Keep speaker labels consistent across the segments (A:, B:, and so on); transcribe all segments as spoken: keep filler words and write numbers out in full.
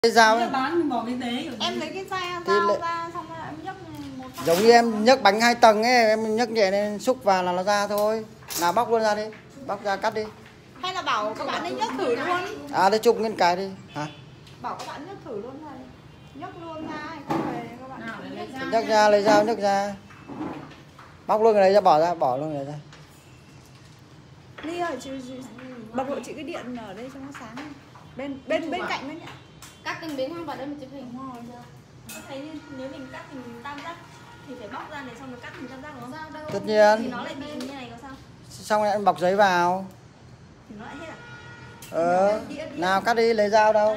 A: Cái dao ấy.
B: Em lấy cái dao dao
A: lệ...
B: ra xong rồi em nhấc một phát.
A: Giống như em nhấc bánh hai tầng ấy, em nhấc nhẹ lên xúc vào là nó ra thôi. Nào bóc luôn ra đi, bóc ra cắt đi.
B: Hay là bảo các bạn ấy nhấc thử luôn.
A: À để chụp nguyên cái đi, hả?
B: Bảo các bạn nhấc thử luôn này. Nhấc luôn ra, không về các bạn. Nhấc,
A: nhấc ra, lấy dao nhấc ra. Bóc luôn cái đấy ra, bỏ ra, bỏ luôn cái đấy ra.
B: Ly ơi, chị, chị, bật hộ chị cái điện ở đây cho nó sáng này. Bên bên bên cạnh đấy nhỉ.
C: Cắt từng miếng không vào đây mình chụp hình.
D: Thấy như nếu mình cắt thành tam giác thì phải bóc ra để xong rồi cắt thành tam giác đúng không? Đâu?
A: Tất nhiên.
D: Thì nó lại bị như này có sao?
A: Xong rồi em bọc giấy vào.
D: Thì nó lại hết à?
A: Ờ. Nào cắt đi, lấy dao đâu.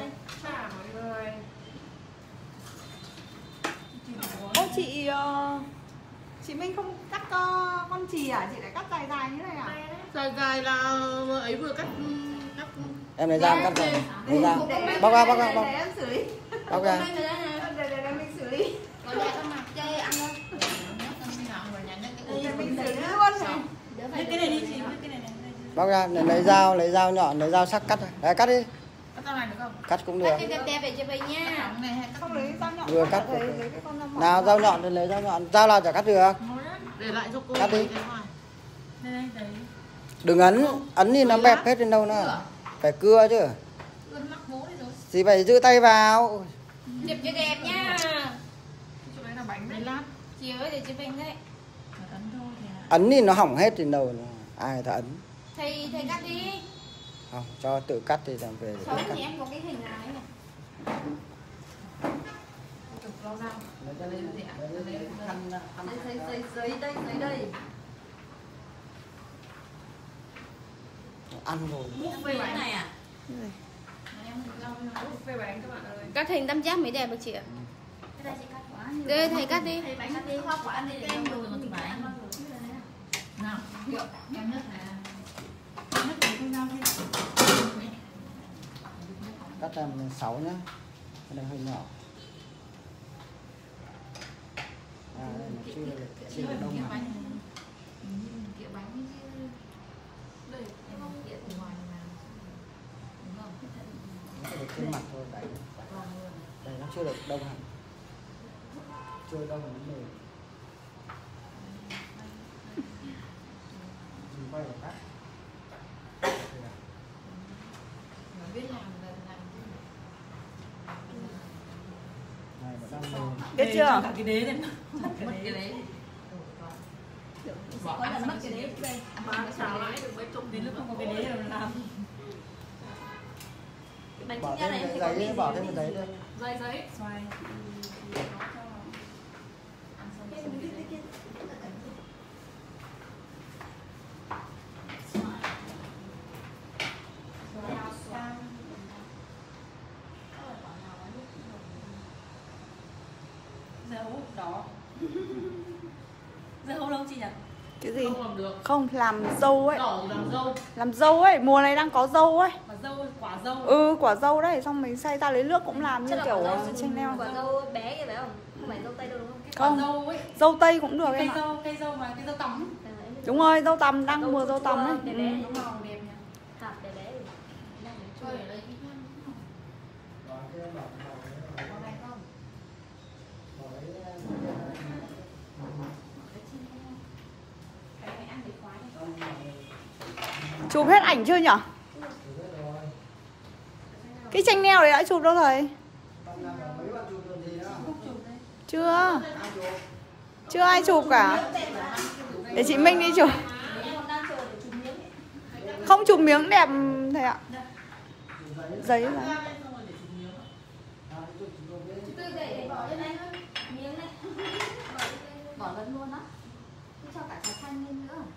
B: Ô chị uh, chị Minh không cắt uh, con chì à? Chị lại cắt dài dài như này à?
C: Dài dài là ấy vừa cắt cắt
A: Em lấy dao cắt vào. Lấy dao. Bóc ra, bóc ra, bóc.
B: Để em xử lý.
A: Bóc ra.
B: Để để mình xử lý.
C: còn lại không mà chơi ăn thôi.
B: Để mình xử lý luôn này.
D: Nhấc cái này đi chị, nhấc cái này này.
A: Bóc ra, lấy, lấy dao, lấy dao nhọn, lấy dao sắc cắt. Đấy cắt đi.
C: Cắt dao này được không?
A: Cắt cũng được.
C: Cắt cho đẹp để chụp hình nha.
B: Không lấy dao nhọn.
A: Vừa cắt
B: lấy,
A: được.
B: lấy cái con dao mỏng.
A: Nào dao nhọn thì lấy dao nhọn, dao nào chả cắt được.
C: Để lại cho cô.
A: Cắt đi.
D: Đây đây đấy.
A: Đừng ấn, ấn thì nó bẹp hết đến đâu nữa. Phải cưa chứ. Thì phải giữ tay vào.
C: Chụp cho đẹp nha.
D: Chỗ đấy là bánh đấy lát.
C: Chị ơi để chụp hình đấy.
D: Ấn thôi thì
A: Ấn thì nó hỏng hết đến đâu. Ai ta ấn.
C: Thầy thầy cắt đi.
A: Không, cho tự cắt thì làm về.
C: Sau thì em có cái hình nào ấy này.
D: giấy giấy giấy đây, giấy đây.
A: Ăn rồi.
D: Buffet cái này à?
C: Cắt hình tam giác mới đẹp được chị ạ.
D: Cái đây chị cắt quá.
C: Đây thầy cắt đi.
D: Thầy bánh cắt đi, hoa quả ăn đi kem rồi nó bánh. Nào, em nước này. Nước này không giao thêm.
A: Cắt làm sáu nhá. Cái này hơi nhỏ. À đây là chưa chưa được đông hẳn.
D: Kiểu bánh chứ. Đây, em không kiện ở ngoài mà. Đúng không?
A: Nó được trên mặt thôi đấy. Đây nó chưa được đông hẳn. Chưa đông hẳn nó mềm. Mình quay lại cắt.
D: Biết làm là làm
A: Này nó đang mềm.
B: Biết chưa?
D: cả cái đế lên. Mất cái đế. Bỏ ăn mất cái đế đây. Mà xào lại được mấy chục đến lúc không có cái đế rồi làm. Cái bánh
A: Bỏ
D: trứng
A: thêm
D: này em
A: cái
D: thì
A: giấy, bỏ thêm cái giấy đây.
D: giấy giấy. Xoài. Dấu đó. Dấu đâu chị nhỉ?
B: Cái gì?
D: Không làm được.
B: Không, làm dâu ấy.
D: Đỏ làm dâu.
B: Làm dâu ấy, mùa này đang có dâu ấy.
D: Mà dâu quả dâu.
B: Ừ, quả dâu đấy, xong mình xay ra lấy nước cũng làm như kiểu chanh leo.
D: Quả dâu bé kìa phải không? Không phải dâu tây đâu đúng không?
B: Không.
D: Quả dâu ấy.
B: Dâu tây cũng được
D: Cây
B: em ạ.
D: dâu, cây dâu mà cây dâu tắm.
B: Đúng rồi, dâu tằm, đang mùa dâu tằm ấy.
D: Bé
B: Ừ.
D: bé nó màu đẹp nhỉ. Hạt bé bé. Cho ở đây ít hơn. Có này không? Cái này ăn để khoái này.
B: Chụp hết ảnh chưa nhở? Cái chanh leo đấy đã chụp đâu thầy? Chưa. Chưa ai chụp cả. Để chị Minh đi chụp. Không chụp miếng đẹp thầy ạ. Giấy là.
D: Bỏ lẫn luôn á. Cho cả trà xanh lên nữa.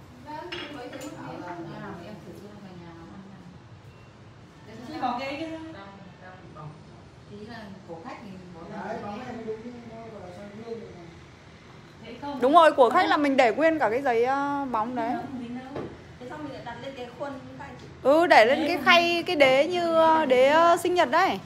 D: Em thử cho vào nhà nó ăn nào. Chị bỏ cái cái tí là cổ khách thì bỏ
B: Đúng rồi, của khách là mình để nguyên cả cái giấy uh, bóng đấy.
D: thế xong mình lại đặt lên cái khuôn khay.
B: Ừ, để lên cái khay, cái đế như uh, đế uh, sinh nhật đấy.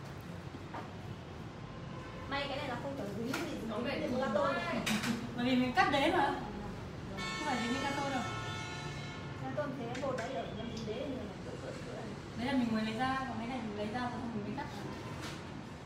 D: May cái này là không phải ví gì nó về cái gato này. Bởi vì mình cắt đế mà. Không phải như gato đâu. Gato thế bột đấy ở trong đế này là cỡ cỡ cỡ này. Đấy là mình mới lấy ra, còn cái này mình lấy ra rồi xong mình mới cắt.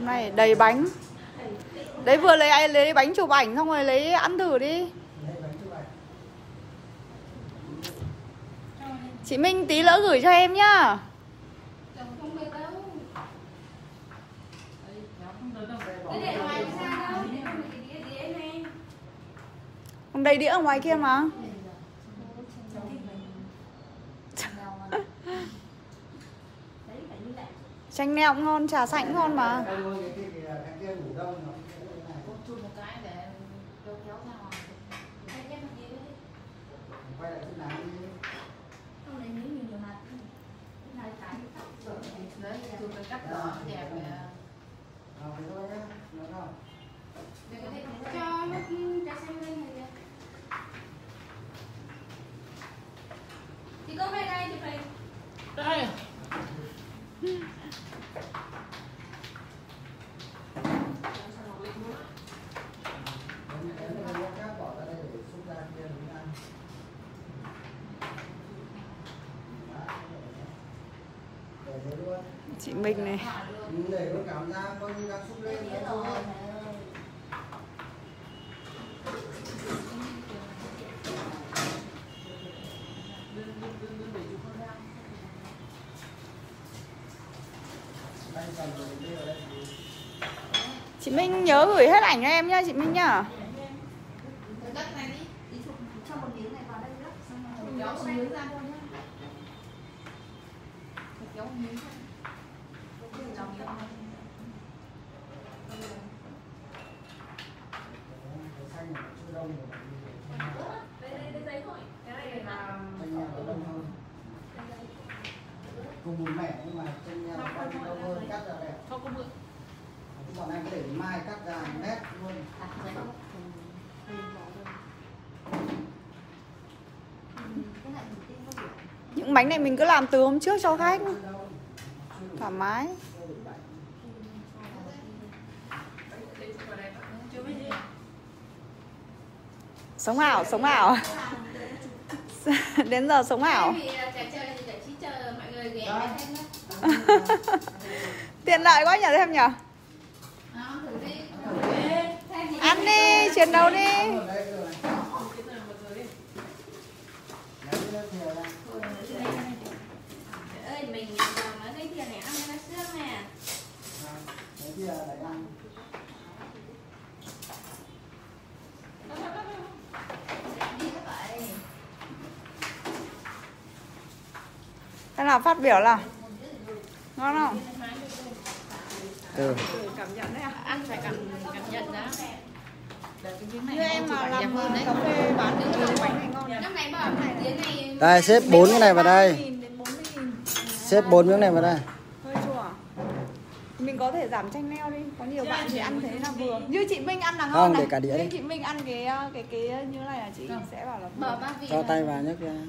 B: Hôm nay đầy bánh. Đấy vừa lấy lấy bánh chụp ảnh xong rồi lấy ăn thử đi. Chị Minh tí nữa gửi cho em nhá. Còn đầy đĩa ở ngoài kia mà. Chanh leo cũng ngon, trà xanh cũng ngon mà.
D: Chị có về đây chị phải
C: Đây.
B: Chị Minh này.
A: Để nó cảm giác coi như đang xúc lên thôi.
B: Chị Minh nhớ gửi hết ảnh cho em nhá chị Minh nhá.
D: cho một miếng này vào đây nữa, xong rồi kéo một miếng ra thôi nhá. Kéo một miếng ra.
A: Cùng bún mẻ nhưng mà chân nhau con đâu hơn cắt ra đẹp.
C: Không có mượn.
A: Bọn anh có để mai cắt ra mét luôn.
B: Những bánh này mình cứ làm từ hôm trước cho khách. Thoải mái. Sống ảo, sống ảo. Đến giờ sống ảo. Tiện lợi quá nhỉ em nhỉ. Ăn đi, chiến đấu đi.
D: Ơi mình làm ở cái thìa này ăn nó xương nè.
A: Cái kia để ăn.
B: Thế nào phát biểu nào. Ngon không?
A: Ừ.
B: Cảm nhận đấy à?
C: Ăn phải cảm cảm nhận đã.
B: Như em mà làm cà phê bán được cái bánh này ngon.
D: Lúc này bảo này tiếng này
A: Đây xếp bốn cái này vào đây. Xếp bốn miếng này vào đây.
B: Hơi chua. Mình có thể giảm chanh leo đi, có nhiều bạn thì ăn thế là vừa. Như chị Minh ăn là ngon
A: Không,
B: này.
A: để cả đĩa đi.
B: Như chị Minh ăn cái cái cái như này là chị sẽ bảo là vừa.
D: bỏ ba vị.
A: Cho tay vào nhấc ra.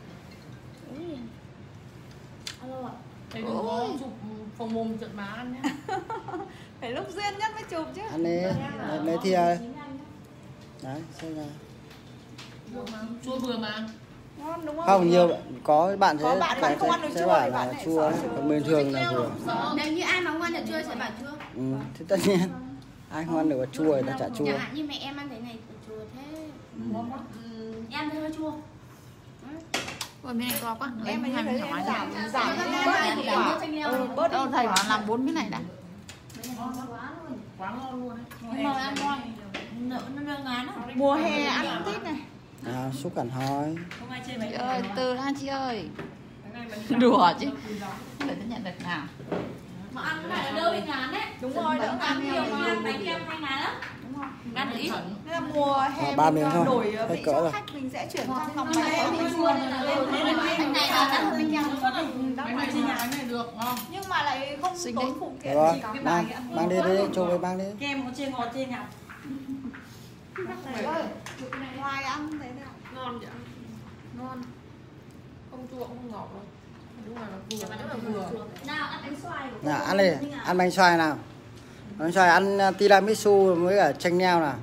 D: Alo ạ.
C: Thầy đừng có chụp phòng mồm trận má ăn nhé.
B: Phải lúc duyên nhất mới chụp chứ.
A: Ăn đi. Lấy thìa. Đấy, xem ra.
C: Chua vừa mà.
B: Ngon đúng không?
A: Không, nhiều có bạn sẽ
B: Có bạn
A: sẽ,
B: không ăn được
A: sẽ
B: chua
A: bảo
B: thì
A: là
B: bạn lại
A: chua
B: sợ
A: đấy.
B: chua.
A: Còn bình thường là vừa.
D: Nếu như ai mà không ăn được chua sẽ bảo chua.
A: Ừ, thì tất nhiên. Ai không ăn được chua thì ta chả chua.
D: Chẳng hạn như mẹ em ăn thế này chua thế. Ừ. Em thấy hơi chua.
C: Ôi miếng này to quá.
B: Em mà như thế thì em giảm giảm
D: Giảm
B: đi
D: bớt
B: bớt
D: đi
B: đi
D: quả.
B: quả. Ừ, bớt đi
C: Đâu thầy
B: quả.
C: bảo làm bốn miếng này đã.
D: Quá ngon luôn đấy. Mà ăn ngon. Nợ nó nơ ngán á.
B: Mùa hè ăn thích này.
A: À, xúc hẳn hoi.
C: Chị ơi, từ ra chị ơi. Đùa chứ. Để tôi nhận được nào.
D: Mà ăn cái này là đỡ bị ngán đấy.
B: Đúng rồi, đỡ
D: Ăn
B: ngán
D: nhiều
B: nhiều
D: mà bánh kem hay ngán lắm.
B: Đúng rồi.
D: Ngán ít.
B: Nên là mùa hè
A: À, ba
B: mình
A: miếng thôi,
B: đổi
A: hết
B: vị
A: cỡ
B: cho
A: rồi.
B: khách mình sẽ chuyển sang lòng
D: Bánh
B: bánh
D: này
B: có
D: bị
B: vị
D: chua
B: chua.
D: nên là lên bánh này là đắt hơn bánh kem.
C: Bánh này trên nhà bánh này được ngon.
B: Nhưng mà lại không
C: Xinh
B: tốn
C: đấy.
B: phụ kiện
A: Rồi,
B: gì cả.
A: mang, mang đi đi, cho với mang đi.
E: Kem có chê ngọt chê ngọt.
B: Thầy ơi, ngoài ăn thế nào?
C: Ngon vậy. Ngon. Không chua không ngọt đâu. Đúng là nó vừa. Vừa.
D: Nào ăn bánh xoài.
A: Nào, ăn đi, ăn bánh xoài nào. Bánh xoài ăn uh, tiramisu với cả chanh leo nào.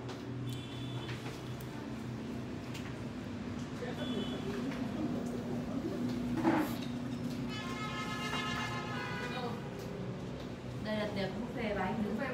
D: Đây là tiệc buffet bánh.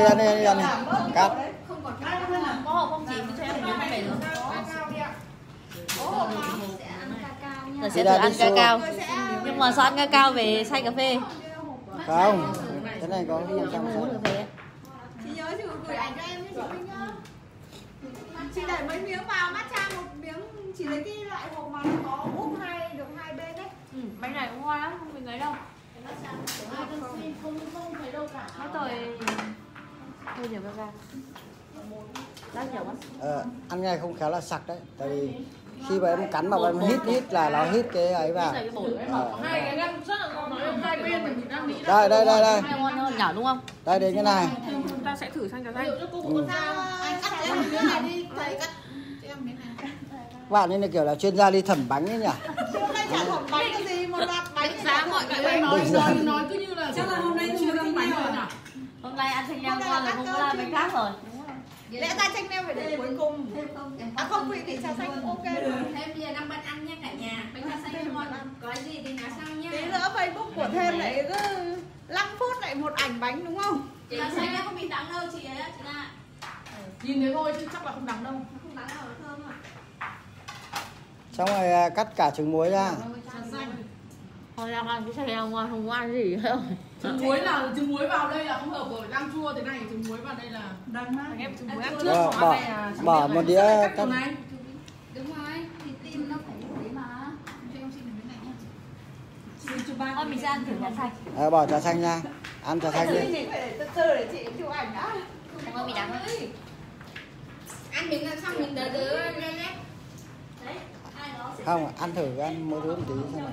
A: ăn đi, đi ăn đi. Cắt.
D: Không còn cái có hộp không chị cho em miếng về rồi. Có hộp không? Sẽ ăn cacao nha.
E: Giờ sẽ thử ăn cacao. Nhưng mà sao ăn cacao về xay cà phê?
A: Không, cái này có gì
E: Em muốn cà phê.
B: Chị nhớ chị gửi ảnh cho em với chị Minh nhá. Chị đẩy mấy miếng vào matcha một miếng, chỉ lấy cái loại hộp mà nó có úp hai được hai bên đấy.
E: Ừ, bánh này cũng ngon lắm, không mình lấy đâu.
D: Không không thấy đâu cả.
E: Hết rồi. Hơi nhiều cacao. Rất nhiều quá.
A: Ờ, ăn ngay không khéo là sặc đấy. Tại vì khi mà em cắn vào em hít hít là nó hít cái ấy vào. Ờ.
C: Hai cái gân rất là ngon, nói hai bên mình đang nghĩ
A: Đây đây đây đây.
E: Hai ngon hơn nhỏ đúng không?
A: Đây đến cái này.
C: chúng ta sẽ thử sang trà xanh.
A: Ừ.
B: Anh cắt cho em miếng này đi, thầy cắt cho em miếng này.
A: Các bạn ấy là kiểu là chuyên gia đi thẩm bánh ấy nhỉ?
B: Hôm nay chả thẩm bánh cái gì, một loạt bánh
C: Giá mọi người nói nói nói cứ như là chắc là hôm nay chưa ăn bánh rồi nhỉ?
E: Hôm nay ăn chanh leo ngon rồi, không có làm bánh khác rồi.
B: lẽ ra chanh leo phải để cuối cùng. À không, vì vị trà xanh cũng ok rồi.
D: Thêm giờ năm bánh ăn nha cả nhà. Bánh trà xanh ngon lắm. Có gì thì nói sau nha.
B: Tí nữa Facebook của Thêm lại cứ năm phút lại một ảnh bánh đúng không?
D: Chị trà xanh không bị đắng đâu chị ấy, chị ạ.
C: Nhìn thế thôi chứ chắc là không đắng đâu.
D: Không đắng đâu, thơm ạ.
A: Xong rồi à, cắt cả trứng muối ra.
C: Trà xanh.
E: Thôi đang ăn cái chanh leo ngon, không có ăn gì hết.
C: Trứng muối là trứng muối vào đây là không hợp rồi, đang chua thế này trứng muối vào đây là
B: Đắng
C: anh em trứng muối ăn trước.
A: Ờ,
C: còn
A: bỏ
C: ăn đây là trứng
A: bỏ
C: muối
A: một
C: rồi.
A: đĩa
C: Cắt
A: cắt.
C: kiểu này.
D: Đúng rồi, thì tim nó phải thế mà. Cho em xin cái này nha.
E: Thôi mình sẽ ăn thử trà xanh.
A: Ờ, bỏ trà xanh ra. Ăn trà xanh đi.
B: Chị phải để từ từ để chị chụp ảnh đã.
E: Không có bị đắng.
D: Ăn miếng là xong mình đỡ đỡ lên đấy. Đấy, ai đó sẽ
A: Không, ăn thử ăn mỗi đứa một tí xem nào.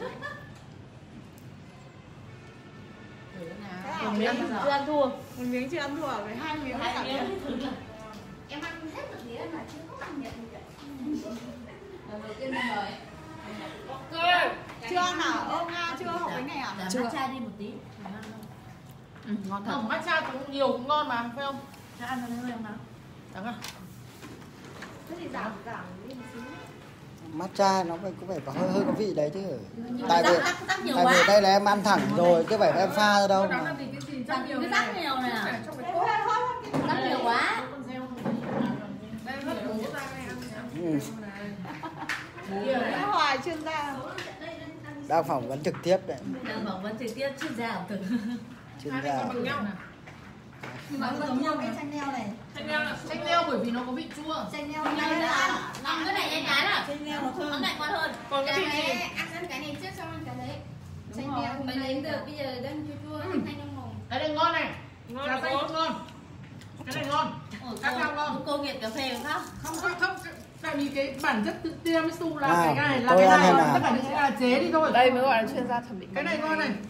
E: Một miếng chưa ăn thua.
B: Một miếng chưa ăn thua, với hai miếng
E: Hai
B: cả
E: miếng.
D: em ăn hết một đĩa mà chưa có ăn nhận vậy. Lần đầu tiên mình mời.
C: Ok.
B: Chưa ăn à? Ô Nga chưa học bánh này à?
E: Chưa. Matcha đi một tí. Ừ, ngon thật.
C: Không, matcha cũng nhiều cũng ngon mà, phải không?
E: Cho ăn nó hơi không nào?
C: Đắng à?
B: Thế thì giảm giảm đi một xíu.
A: Matcha nó phải cũng phải có hơi hơi có vị đấy chứ. Tại vì
E: Rắc rắc nhiều
A: tại vì
E: quá.
A: đây là em ăn thẳng rồi, chứ phải em pha ra đâu
C: Đắng
A: mà.
C: là vì cái gì
E: Rắc
C: rắc nhiều
E: cái
C: này.
E: rắc nhiều này à?
C: Trong cái
B: Thôi thôi thôi.
E: Rắc nhiều quá.
C: đây rất là nhiều ra đây ăn.
A: Ừ.
B: Cái Hoài chuyên gia.
A: Đang phỏng vấn trực tiếp đấy.
E: Đang phỏng vấn trực tiếp chuyên gia ẩm thực.
A: Chuyên
C: Hai bên
A: gia.
C: còn bằng nhau.
D: Nhưng mà giống nhau cái chanh leo này.
C: Chanh leo là chanh leo bởi vì nó có vị chua.
D: Chanh leo này là ăn.
E: Ăn cái này em cái à?
B: Chanh leo nó thơm.
E: Cái này ngon hơn.
C: Còn cái
D: Cái
C: vị gì?
D: này ăn ăn cái này trước xong ăn cái đấy. Chanh leo mới lấy được bây giờ đang chua chua thanh thanh trong mồm.
C: Cái này ngon này. Trà xanh cũng ngon. Cái này ngon.
E: Ủa,
C: Cắt
E: cô,
C: rau ngon.
E: cô nghiện cà phê không?
C: Không không không. Tại vì cái bản chất tự tiramisu là
A: Nào,
C: cái này là
A: tôi
C: cái
A: ăn
C: này,
A: này nào.
C: tất cả những cái là chế đi thôi.
B: Đây mới gọi là chuyên gia thẩm định.
C: Cái này ngon này.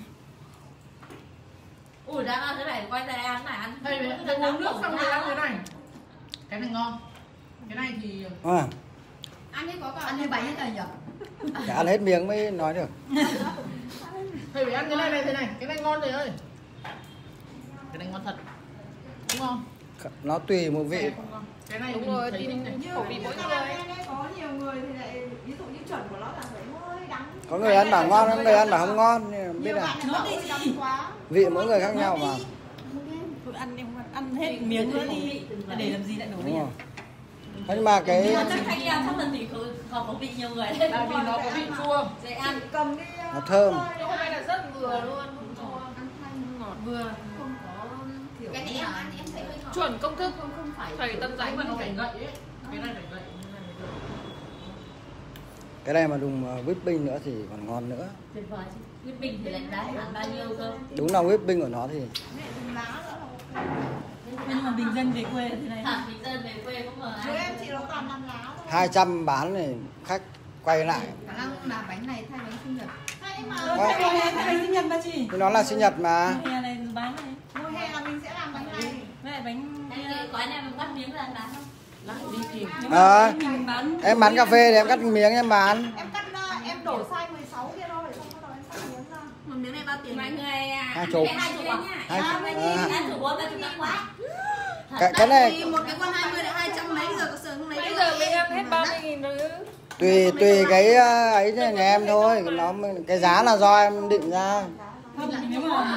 E: Ui, đang ăn cái này, quay ra đây ăn này ăn.
C: Đây này, đây uống nước xong rồi ăn cái này. Cái này ngon. Cái này thì
A: À,
D: Ăn đi có cả
E: Ăn như bánh hết rồi nhỉ?
A: phải ăn hết miếng mới nói được.
C: thầy phải ăn cái này này thế này, cái này ngon rồi ơi. Cái này ngon thật. Đúng không?
A: Nó tùy một vị.
C: Không ngon. Cái này
B: Đúng
C: mình
B: rồi,
C: thấy
B: thì
C: thích này.
B: như
C: Khẩu vị mỗi
B: như
C: người.
B: là em ấy, có nhiều người thì lại ví dụ như chuẩn của nó là phải hơi đắng.
A: Có người ăn bảo ngon, có người ăn bảo không ngon, nên không biết
B: Nhiều
A: là
B: bạn thì bảo hơi đắng quá.
A: vị mỗi người khác nhau mà.
B: Thôi ăn đi, không ăn hết miếng nữa đi.
E: Để làm gì lại nấu
A: Đúng rồi. Thế nhưng mà cái
E: Nhưng mà chắc thanh leo chắc là thì có có vị nhiều người đấy.
C: Tại vì nó có vị chua.
E: Dễ ăn.
B: Cầm đi.
A: nó thơm.
C: Nhưng hôm nay là rất vừa luôn, không chua.
D: ăn thanh
C: Ngọt vừa.
D: không có kiểu cái này em ăn em thấy hơi ngọt.
C: Chuẩn công thức.
D: Không không phải.
C: Thầy tân giấy mà nó phải gậy ấy. Cái này phải gậy. Cái này phải gậy.
A: Cái này mà dùng uh, whipping nữa thì còn ngon nữa.
E: Tuyệt vời chứ. Whipping thì lại giá ăn bao nhiêu cơ?
A: Đúng là whipping của nó thì
B: Mẹ dùng lá nữa là ok.
E: Nhưng mà bình dân về quê thế này. Hả, bình dân về quê cũng mà
B: Với em chị nó toàn làm lá thôi.
A: hai trăm bán thì khách quay lại.
D: Khả năng là bánh này thay bánh sinh nhật.
B: Hay mà.
A: Ờ.
B: Bánh sinh nhật mà chị.
A: Thì nó là sinh nhật mà.
E: Hè này bán này.
B: Mùa hè là mình sẽ làm bánh này.
E: Với lại bánh kia có anh em mình bắt miếng ra bán không?
C: Lại đi kìm.
A: Ờ,
E: Mình bán
A: em bán cà phê thì em cắt miếng em bán.
B: Em cắt ra, em đổ size mười sáu kia thôi, xong bắt đầu em cắt miếng ra.
D: Một miếng này bao tiền? Mọi người à.
A: Hai chục.
D: Hai chục à?
A: Hai
D: À,
A: chục.
D: mấy
A: À.
D: nghìn. Ăn thử bốn mươi chục đắt quá.
A: Cái, cái này
D: Thì một cái con hai mươi là hai trăm mấy giờ có sờ không lấy.
C: Bây giờ mình ăn hết ba mươi nghìn rồi.
A: tùy tùy cái uh, ấy nhà em thôi, nó cái giá là do em định ra.
E: Không, nếu mà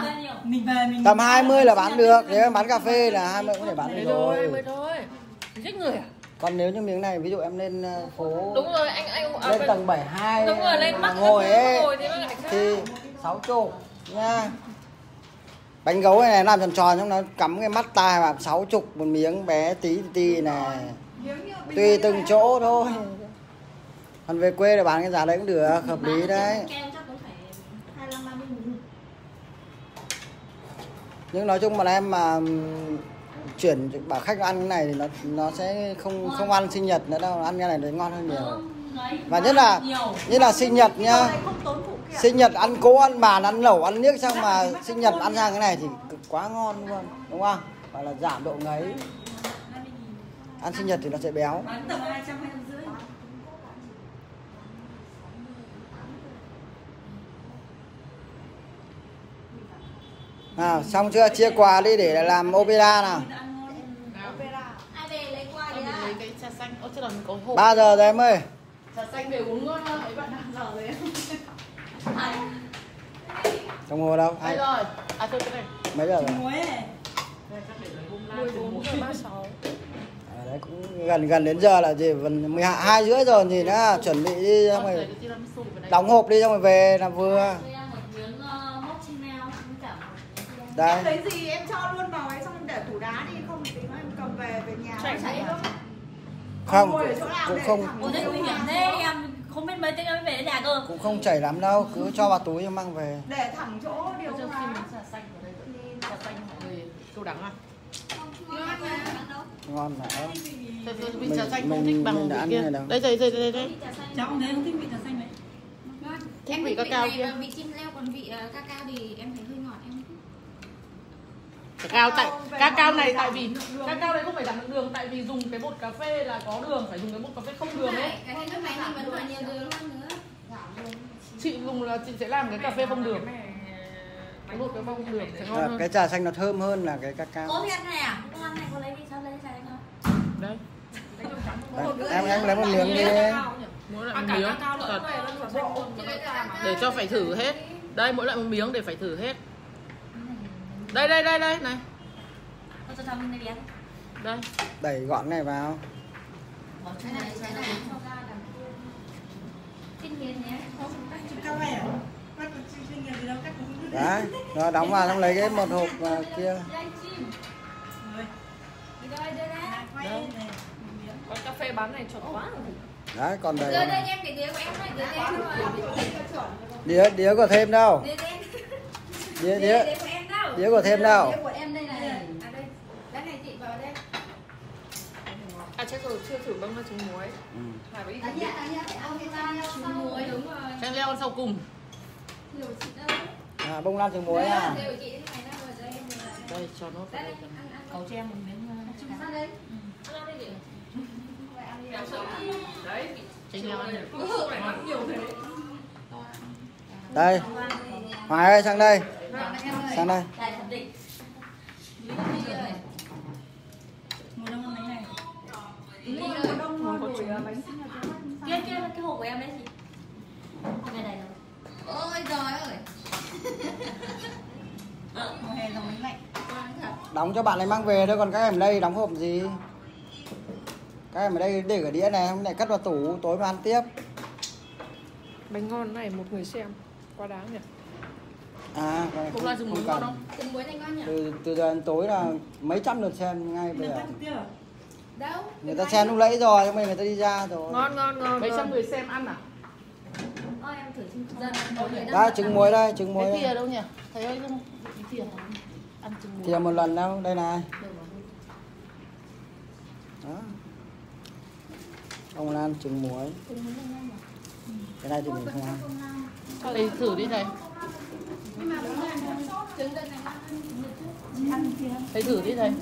D: Mình về mình
A: Tầm hai mươi là bán được, nếu em bán cà phê là hai mươi có thể bán được
C: rồi, hai
A: rồi.
C: mươi thôi. Giết người à?
A: Còn nếu như miếng này ví dụ em lên ờ, phố
C: Đúng rồi, anh anh à,
A: lên
C: bên-
A: tầng bảy mươi hai
C: Đúng rồi, lên Bắc
A: ngồi ấy
C: ngồi thì nó lại khác.
A: thì sáu chục nha. Bánh gấu này làm tròn tròn trong nó cắm cái mắt tai vào sáu chục một miếng bé tí tí này.
B: Miếng như bình
A: Tùy
B: thường
A: từng
B: như
A: chỗ thôi. Còn về quê để bán cái giá đấy cũng được, hợp lý đấy.
D: Kem chắc cũng phải hai mươi lăm ba mươi nghìn.
A: Nhưng nói chung mà em mà ừm, chuyển bảo khách ăn cái này thì nó nó sẽ không không ăn sinh nhật nữa đâu, ăn cái này nó ngon hơn nhiều. Và nhất là nhất là sinh nhật nhá.
B: này không tốn phụ kiện.
A: Sinh nhật ăn cỗ, ăn bàn, ăn lẩu, ăn niếc xong mà sinh nhật ăn sang cái này thì cực quá ngon luôn, đúng không? Và là giảm độ ngấy. Ăn sinh nhật thì nó sẽ béo.
D: Bán tầm hai trăm hai trăm rưỡi.
A: Nào, xong chưa? Chia quà đi để làm opera nào.
D: Ai về lấy qua
C: Mình
D: đấy
C: lấy cái trà xanh. Ơ chứ là mình có hộp.
A: ba giờ rồi em ơi.
C: Trà xanh về uống ngon hơn. Mấy bạn đang giờ rồi em.
A: Đồng hồ đâu?
C: Đây
A: Ai?
C: rồi. À thôi cái này.
A: Mấy giờ rồi?
D: muối này.
C: Đây chắc để lấy hôm nay. mười bốn giờ ba mươi sáu.
A: À, đấy cũng gần gần đến giờ là gì? mười hai rưỡi rồi gì nữa, chuẩn bị đi xong rồi đóng hộp đi xong rồi về là vừa.
D: Tôi ăn một miếng uh, mozzarella cũng cả một miếng.
A: Đây.
B: Lấy gì em cho luôn vào ấy xong em để tủ đá đi, không thì tính em cầm về về nhà
C: Chảy
B: nó chảy
C: lắm.
B: lắm.
A: Không,
B: Ngồi ở
A: cũng,
B: chỗ nào
A: cũng
B: để
A: không
B: thẳng
D: Ủa đấy nguy hiểm thế em không biết mấy tiếng em mới về đến nhà cơ.
A: cũng không chảy lắm đâu, cứ cho vào túi em mang về.
B: để thẳng chỗ điều
C: Cho
B: hòa.
C: xin miếng trà xanh vào đây. Trà xanh mọi người câu đắng à?
A: Ngon mà.
C: Thôi, thôi,
A: Mình-
C: trà xanh không
A: mình-
C: thích bằng
A: mình đã
C: vị
A: ăn
C: kia.
A: cái này đâu.
C: Đây đây đây đây đây.
D: Cháu cũng thế, không thích vị trà xanh này.
C: Thích vị cacao kia.
E: Vị chim leo, còn vị uh, cacao thì em thấy hơi ngọt em.
C: Cacao tại cacao này tại vì cacao này không phải giảm được đường, tại vì dùng cái bột cà phê là có đường, phải dùng cái bột cà phê không đường ấy.
E: Cái nước này thì vẫn còn nhiều đường hơn nữa.
C: Chị dùng là chị sẽ làm cái cà phê không đường. Cái bột cà phê không đường sẽ ngon
A: À,
C: hơn.
A: cái trà xanh nó thơm hơn là cái cacao.
D: Có biết này à? Con ăn này có lấy đi sao lấy trà xanh không?
C: Đấy.
A: Đấy, em em lấy một miếng đi.
C: Mỗi loại một miếng thật. Để cho phải thử hết. Đây mỗi loại một miếng để phải thử hết. Đây đây đây đây này.
D: Con cho cháu mình đi ăn.
C: Đây.
A: Đẩy gọn này vào.
D: Bỏ cái này cái này.
E: Kinh hiền nhé.
D: Cao này à? Cắt chuyên nghiệp gì đâu, cắt cũng không biết.
A: Đấy, rồi đóng vào xong lấy cái một hộp à, kia.
E: Đây chim.
D: Rồi.
E: Đi đây đây đây.
D: Quay này.
C: Con cà phê bán này chuẩn quá.
A: Đấy, còn
E: Đưa
A: đầy.
E: đây em cái đĩa của em này, đĩa em rồi.
A: Đĩa đĩa có thêm đâu.
E: Đĩa em.
A: Đĩa
E: Đĩa
A: đĩa
E: của em đâu.
A: đĩa có thêm đâu.
E: Đĩa của em đây này. À đây. Cái này chị vào đây.
C: À chết rồi, chưa thử bông hoa trứng muối.
A: Ừ.
C: Phải với
E: Anh nhá, anh nhá, phải ăn cái rau trứng muối đúng rồi.
C: Chanh leo ăn sau cùng.
E: Nhiều chị đâu.
A: À, bông lan trứng muối à.
E: Đều chị thế này đâu rồi đây em để lại.
C: Đây cho nó
E: Đây
C: vào
E: đây,
C: đây.
E: ăn ăn.
D: Cậu cho em một miếng uh,
E: Chúng ta đây.
C: Ăn ăn đi chị.
E: Vậy ăn đi.
C: Đấy. Chanh leo ăn được.
A: Đây. Hoài ơi sang đây. Sang đây.
D: Đại thẩm định. Mùa đông ăn bánh này.
B: Mùa đông ngon đổi bánh sinh nhật cho bác.
D: Kia kia cái hộp của em đấy chị. Ngày này rồi.
E: Ôi trời ơi.
D: Mùa hè rồi bánh lạnh.
A: Đóng cho bạn này mang về thôi, còn các em ở đây đóng hộp gì? Các em ở đây để ở đĩa này, hôm nay cất vào tủ, tối mà ăn tiếp.
C: Bánh ngon này một người xem. Quá đáng nhỉ.
A: À, cái này
C: Bông lan trứng muối ngon không?
E: Trứng muối này ngon nhỉ?
A: Từ từ giờ đến tối là mấy trăm lượt xem ngay bây
D: Được
A: giờ.
D: cắt trực tiếp à?
E: Đâu?
A: Người ta xem lúc nãy rồi, nhưng mà người ta đi ra rồi.
C: Ngon ngon ngon. Mấy trăm người xem ăn à?
E: Ôi em thử trứng dân mọi người đang
A: Đây, trứng muối đây, trứng muối
C: Cái
A: đây.
C: thìa đâu nhỉ? Thấy ơi không? Cái thìa ăn trứng muối.
A: Thì một lần đâu, đây này. Đó. Bông lan trứng muối. Cái này thì mình không ăn.
C: Đây thử đi thầy.
E: trứng dân này ngon hơn.
C: Thầy thử đi thầy.